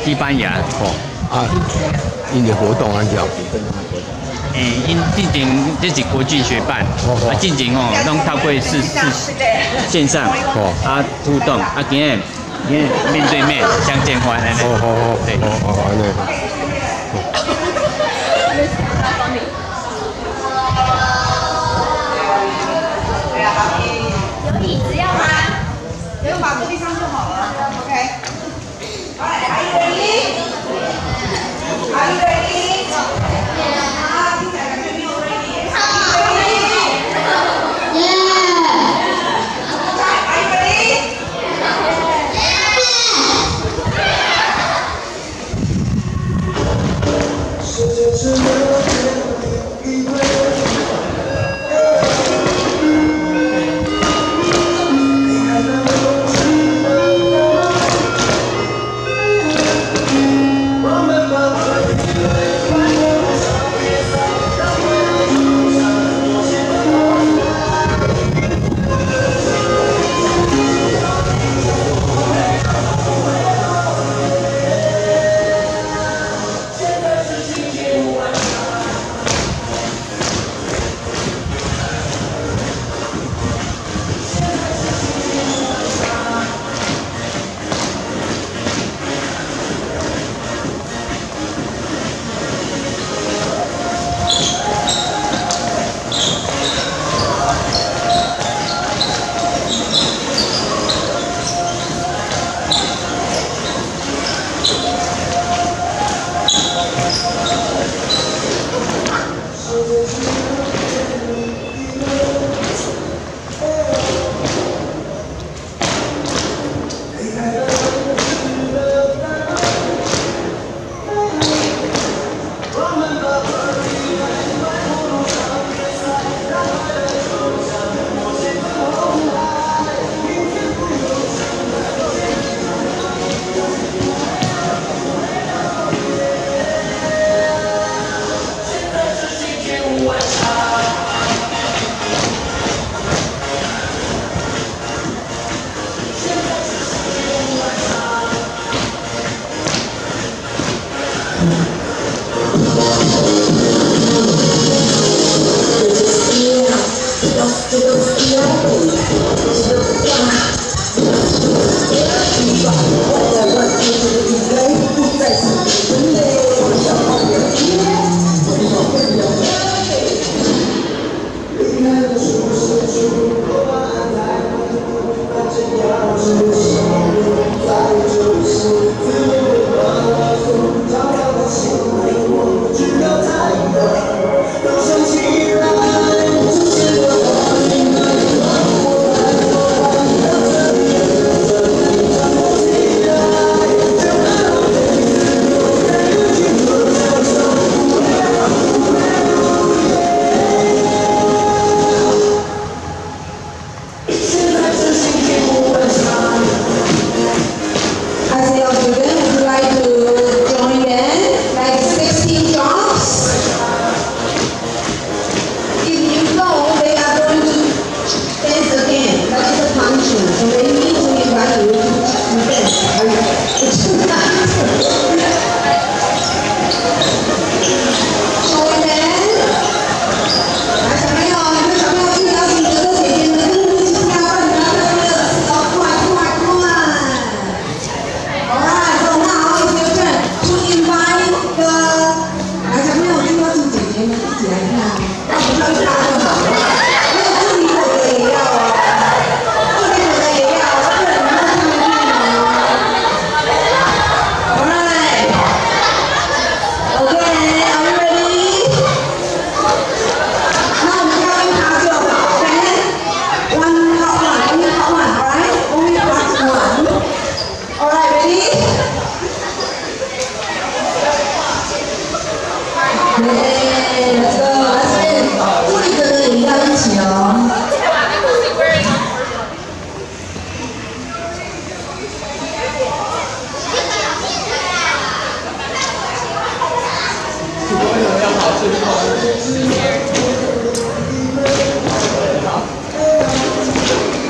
西班牙。 哦啊，因的活动安怎？ 因进前这是国际学办，进前哦，拢透过是线上互动，今日面对面相见欢安尼。对， 安尼。 有椅子要吗？不用把坐地上就好了。OK。Are you ready? Are you ready?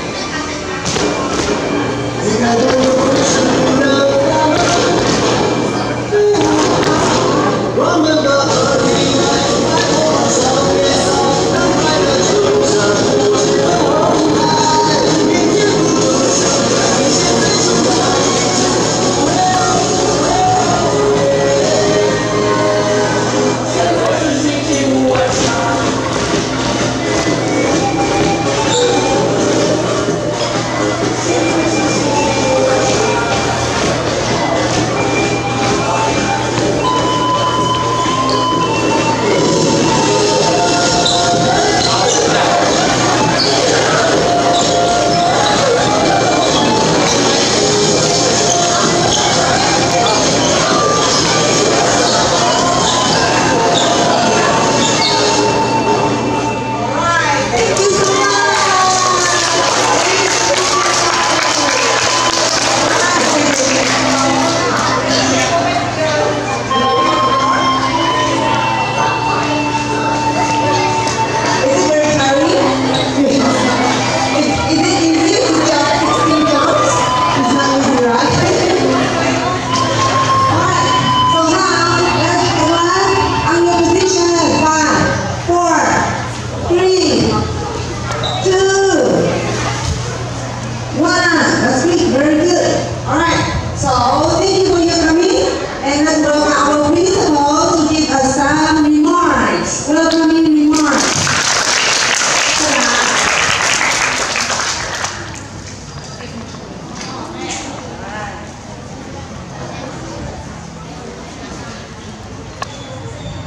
你看我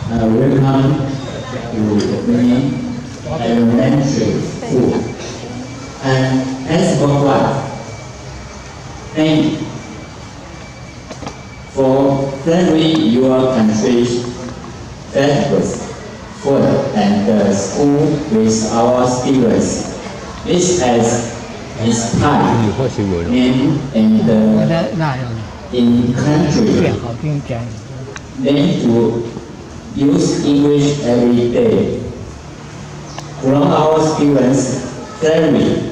welcome to many elementary school. And as for what? Thank you for serving your country's festivals, food, and school with our students. This has inspired me and in country then to use English every day. From our students' family,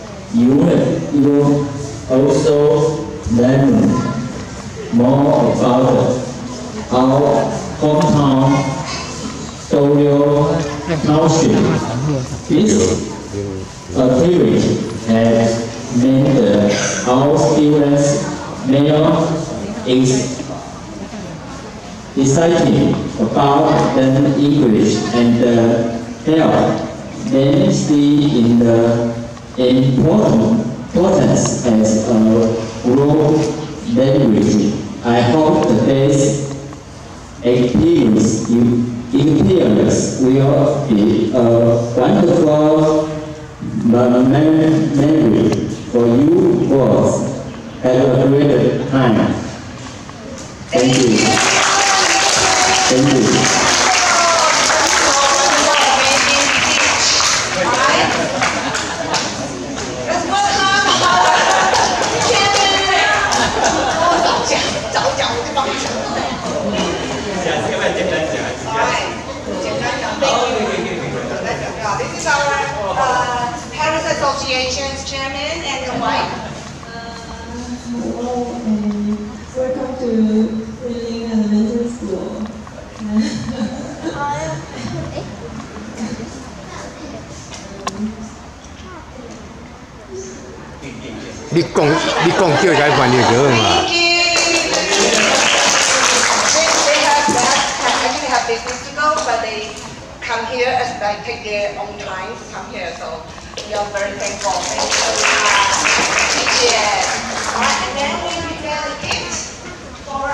you also learn more about our hometown, Toyo Township. This activity has made our students more excited about the English and help them see in the importance as a world language. I hope the best experience will be a wonderful memory for you both. Have a great time. Thank you. Thank you. This is our Parents Association's chairman and your wife. Welcome to Rilling Elementary School. 你讲叫伊翻译就好嘛。 They have business to go, but they come here as they take their own time to come here. So we are very thankful. Thank you so much. Yeah. All right, and then we prepare the gifts for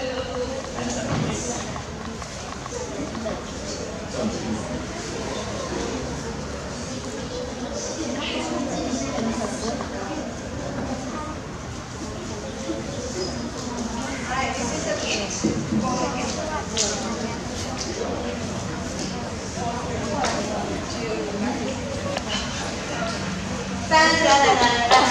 Alright, this is the gift. Da, da, da, da, da.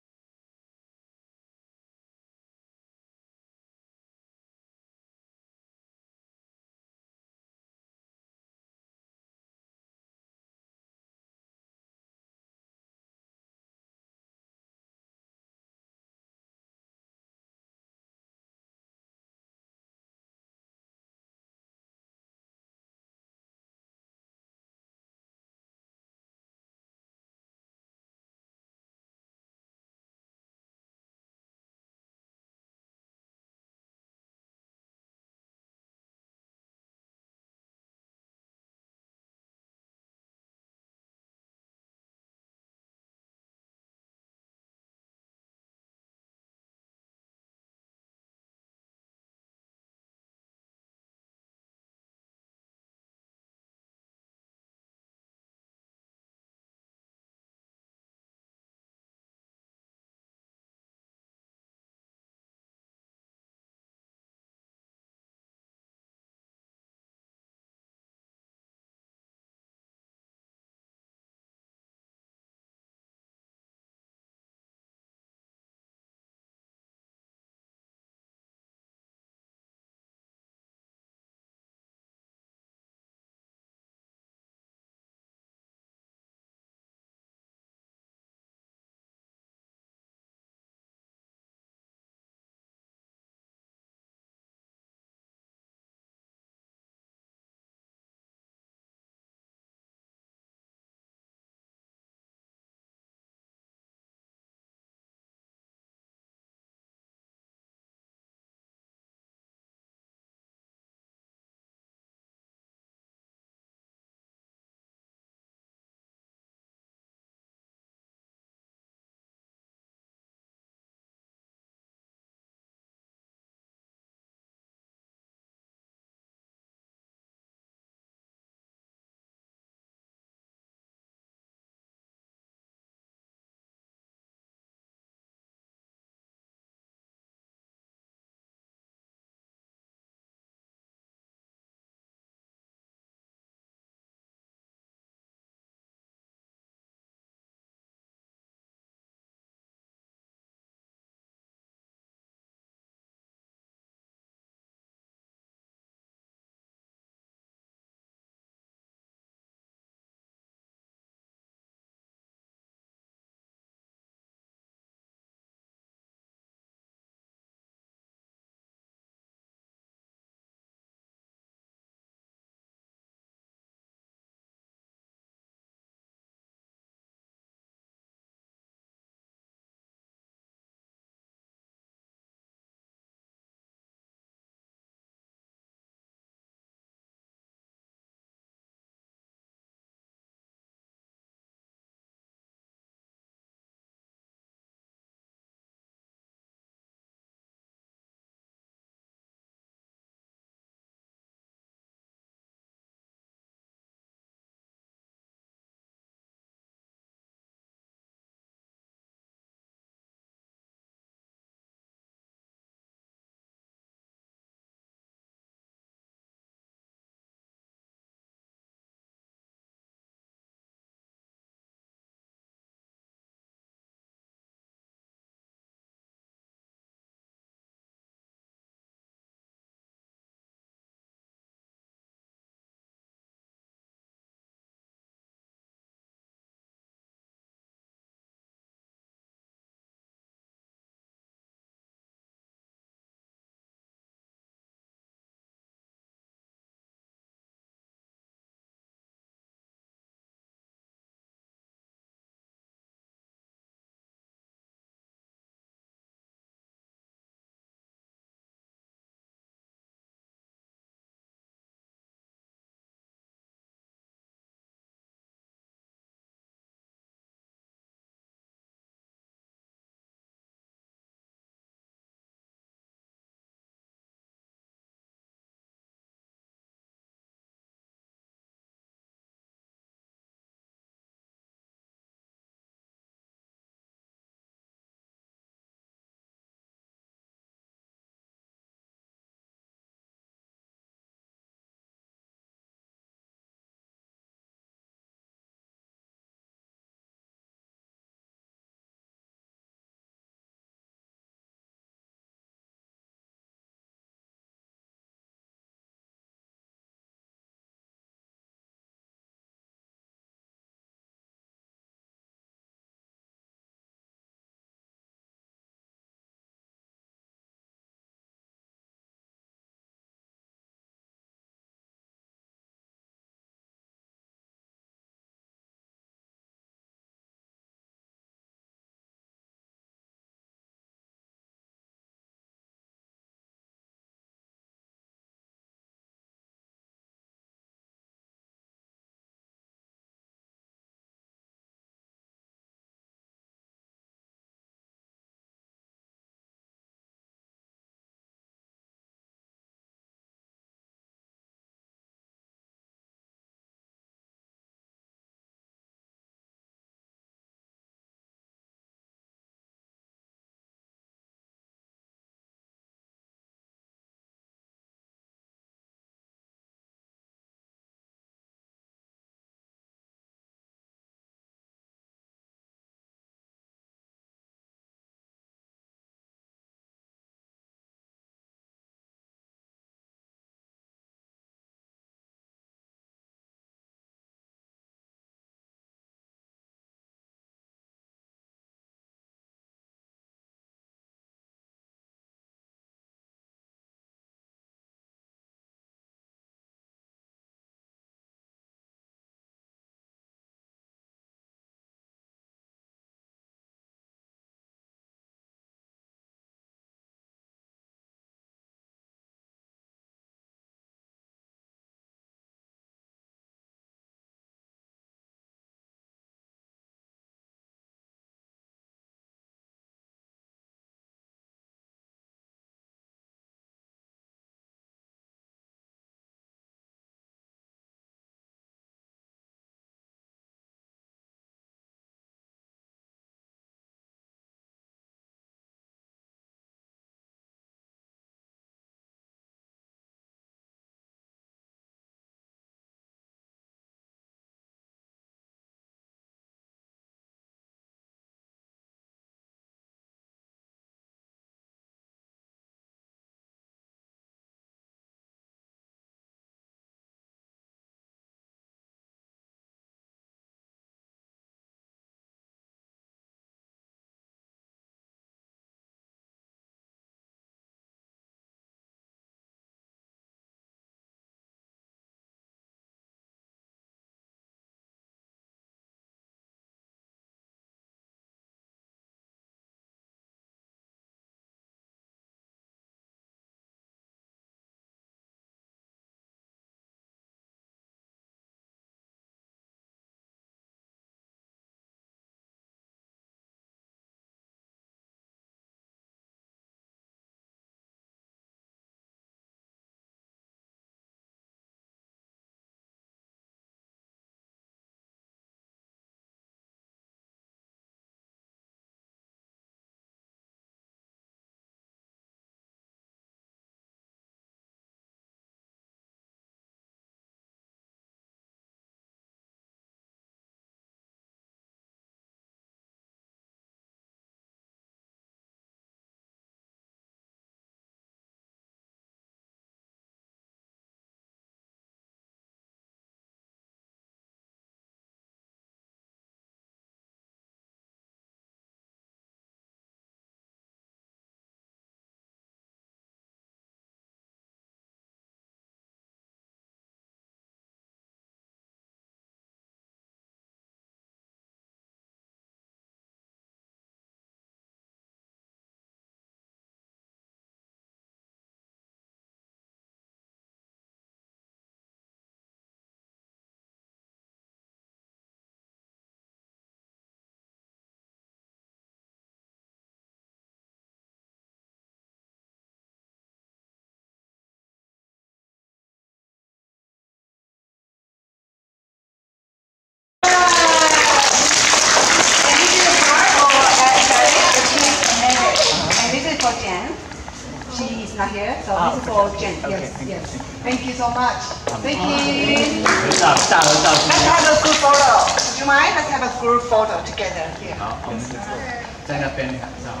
are here. So this is for Jen. Yes. Thank you so much. Thank you. Let's have a group photo. Would you mind? Let's have a group photo together here. 好，我们在那边合照。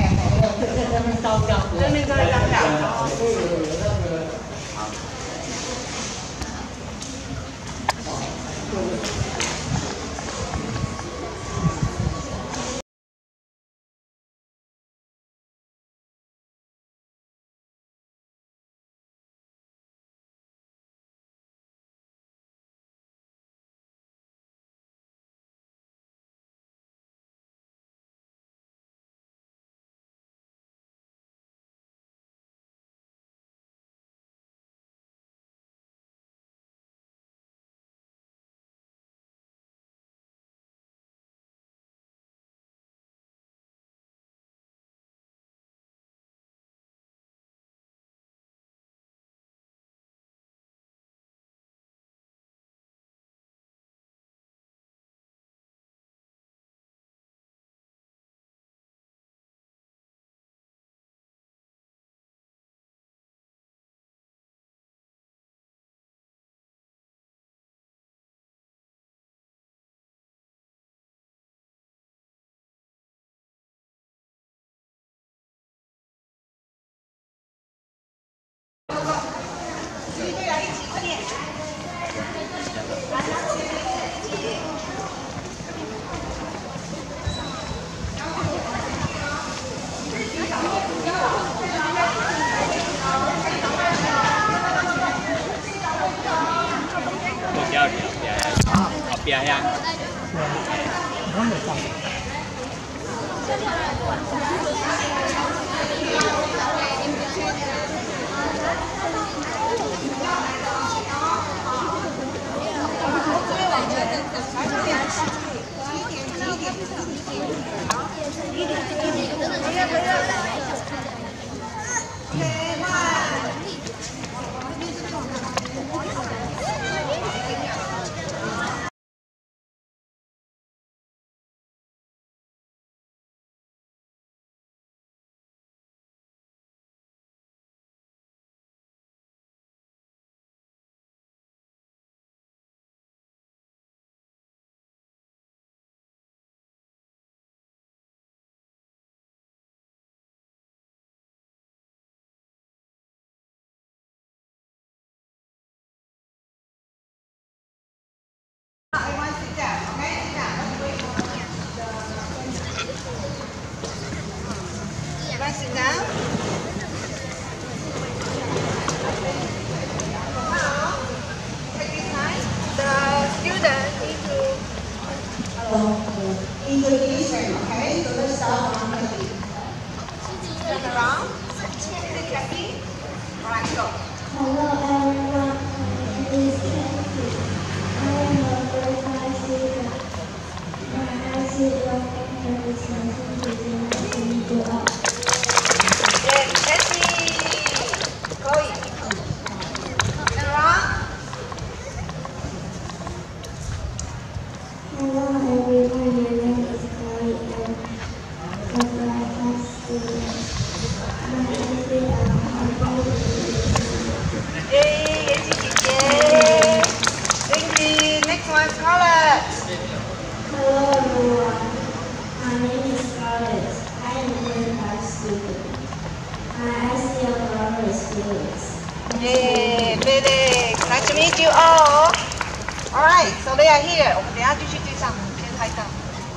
这边这一张照。 边呀。 Sit down. Take this time. The student need to introduction, okay? So let's start from Kathy. Turn around. Is it Kathy? Alright, go. Hello everyone, my name is Kathy. I am a grade 5 student. My IC learning is something to grow up. Hello everyone, my name is Chloe and I'm a grade 5 student. My IC Yay, thank you. Next one, Scarlett. Hello everyone, my name is Scarlett. I am a grade 5 student. My IC learning is Felix. Yay, Felix. Nice to meet you all. Alright, so they are here. 我们等一下继续对上，先拍照。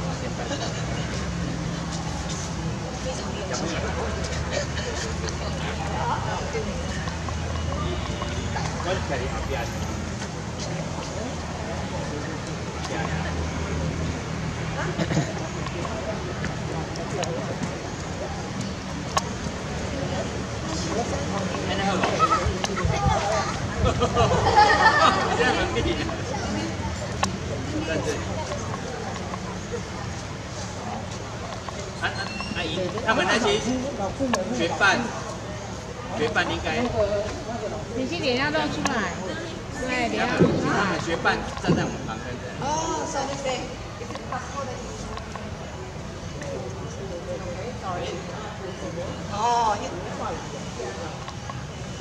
阿姨，他们那些学伴应该， 你先给人家露出来，对，等下。 他们学伴站在我们旁边的。 Oh, so they say, is it possible that sorry. Oh,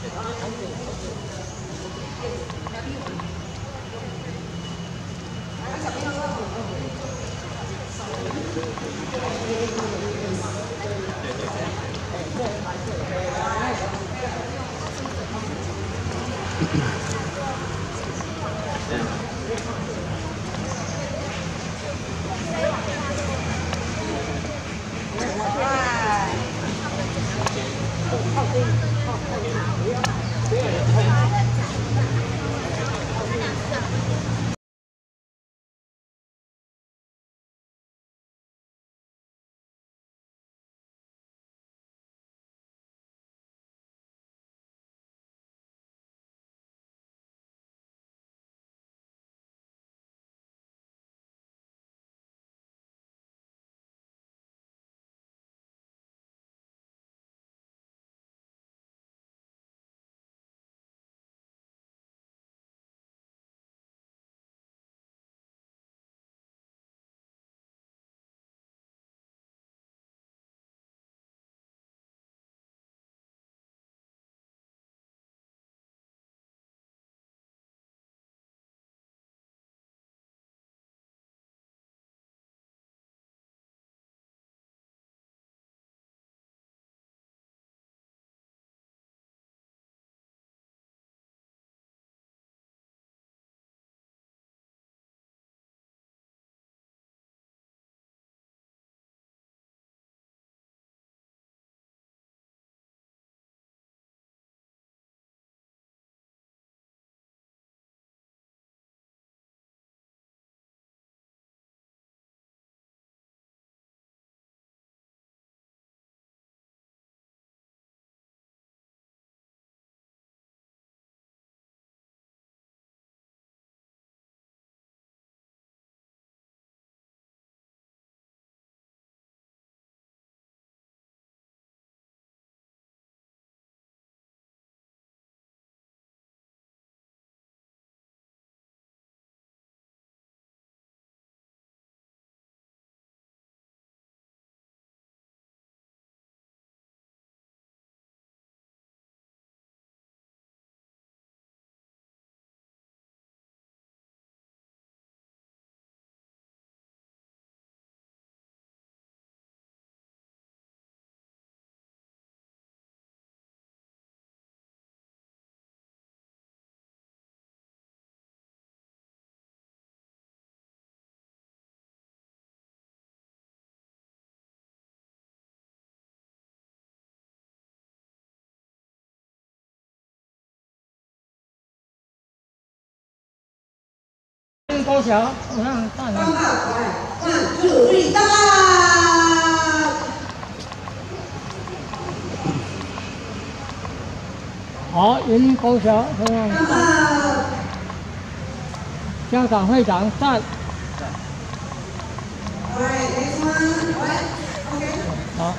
高桥，我让大人。 1、2、3、到啦！ 好，迎高桥，家长会长站。好。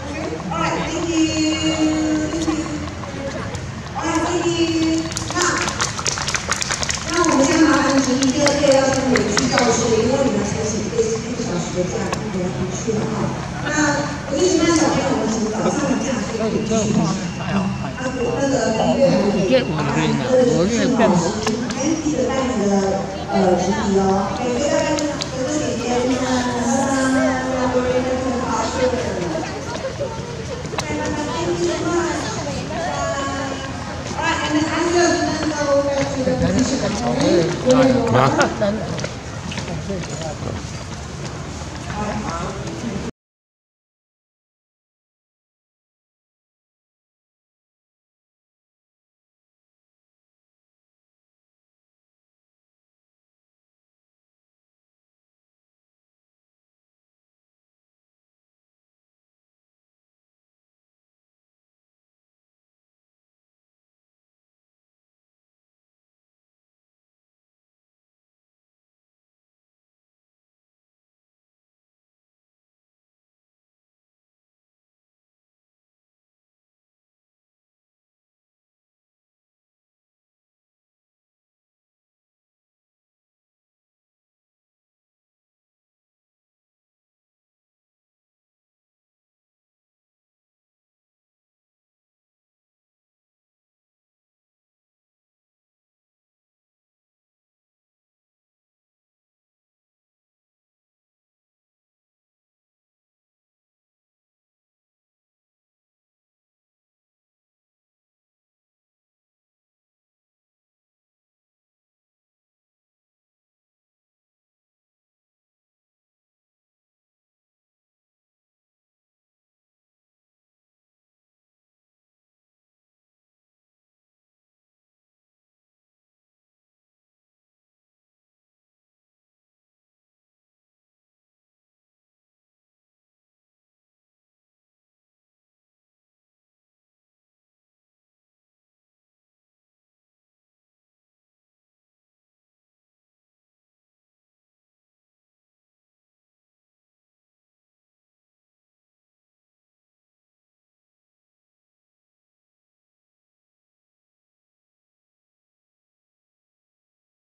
那我们先麻烦请第二届要是回去教室，因为你们才请1个小时的假，你们回去了哈。那我最喜欢小朋友们从早上的假可以回去。那个音乐我练变魔。 还记得带你的纸笔哦。每个大概哥哥姐姐们啊。